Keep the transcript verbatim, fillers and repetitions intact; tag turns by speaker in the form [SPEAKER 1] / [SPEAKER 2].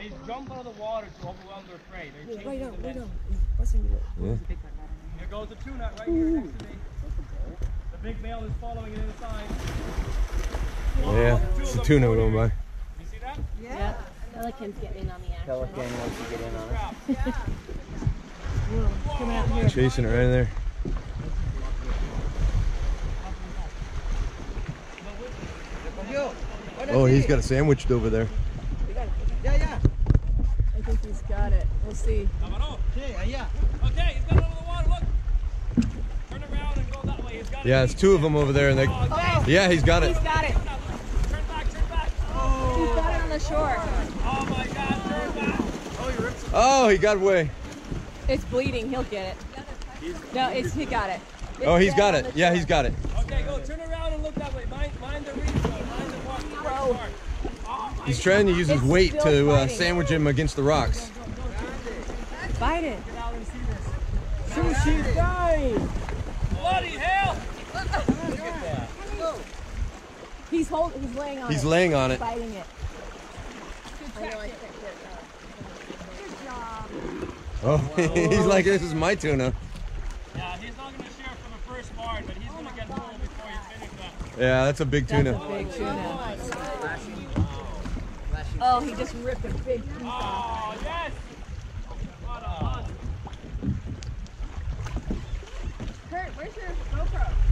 [SPEAKER 1] They jump out of the water to overwhelm their prey. They're
[SPEAKER 2] Yeah, right
[SPEAKER 1] chasing
[SPEAKER 2] on,
[SPEAKER 1] the
[SPEAKER 2] right
[SPEAKER 1] net.
[SPEAKER 2] on. He's busting it.
[SPEAKER 3] Yeah.
[SPEAKER 1] Here goes the tuna right here next to me. The big male is following it inside.
[SPEAKER 3] Yeah, it's a tuna going by.
[SPEAKER 1] You see that?
[SPEAKER 4] Yeah. Pelican's getting in on the action.
[SPEAKER 5] Pelican wants to get in on it.
[SPEAKER 2] Whoa, come out here.
[SPEAKER 3] Chasing it right in there. Oh, he's got it sandwiched over there.
[SPEAKER 2] Yeah, yeah. I think he's got it. We'll see.
[SPEAKER 1] Okay, yeah. Okay, he's got it over the water. Look. Turn around and go that way. He's got it.
[SPEAKER 3] Yeah, it's two of them over there, and they.
[SPEAKER 1] Oh,
[SPEAKER 3] Yeah, he's got it.
[SPEAKER 4] He's got it.
[SPEAKER 1] turn back, turn back.
[SPEAKER 4] He's got it on the shore.
[SPEAKER 1] Oh my God, turn back. Oh, you ripped some.
[SPEAKER 3] Oh, he got away.
[SPEAKER 4] It's bleeding. He'll get it. No, it's he got it. It's
[SPEAKER 3] Oh, he's
[SPEAKER 4] dead
[SPEAKER 3] got
[SPEAKER 4] on
[SPEAKER 3] it.
[SPEAKER 4] the
[SPEAKER 3] Yeah,
[SPEAKER 4] shore.
[SPEAKER 3] he's got it.
[SPEAKER 1] Okay, go turn around and look that way. Mind, mind the reef, though. Mind the walk.
[SPEAKER 4] Bro.
[SPEAKER 1] Oh my
[SPEAKER 3] He's trying to use his
[SPEAKER 4] It's
[SPEAKER 3] weight
[SPEAKER 4] still
[SPEAKER 3] to uh,
[SPEAKER 4] fighting.
[SPEAKER 3] sandwich him against the rocks.
[SPEAKER 4] Bite it.
[SPEAKER 1] Get out and see this.
[SPEAKER 2] Sushi's dying.
[SPEAKER 1] Bloody hell! Look at that.
[SPEAKER 4] He's hold. He's laying on
[SPEAKER 3] He's
[SPEAKER 4] it.
[SPEAKER 3] laying on it.
[SPEAKER 4] Biting it. I know. I
[SPEAKER 3] Oh, he's like, this is my tuna.
[SPEAKER 1] Yeah, he's not going to share for the first part, but he's going to get full before he's finished that.
[SPEAKER 3] Yeah, that's a big tuna.
[SPEAKER 4] Big tuna. Oh, he just ripped a big piece off.
[SPEAKER 1] Oh, yes! What a hunt.
[SPEAKER 4] Kurt, where's your GoPro?